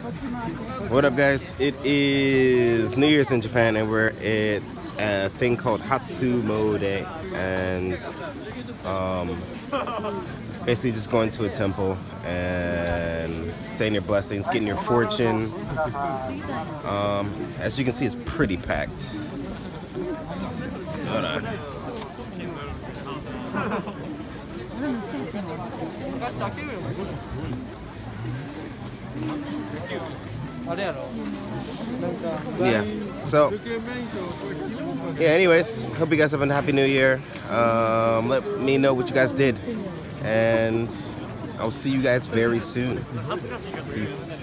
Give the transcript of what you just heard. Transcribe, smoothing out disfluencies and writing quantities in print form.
What up, guys? It is New Year's in Japan, and we're at a thing called Hatsumode, and basically just going to a temple and saying your blessings, getting your fortune. As you can see, it's pretty packed. Hold on. Yeah, so yeah, anyways, hope you guys have a happy new year. Let me know what you guys did, and I'll see you guys very soon. Peace.